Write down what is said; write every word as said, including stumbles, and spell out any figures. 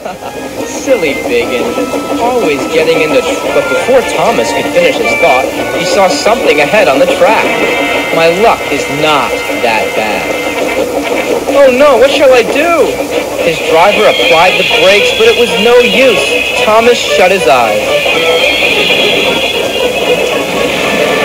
Silly big engine, always getting into tr- but before Thomas could finish his thought, he saw something ahead on the track. My luck is not that bad. Oh no, what shall I do? His driver applied the brakes, but it was no use. Thomas shut his eyes.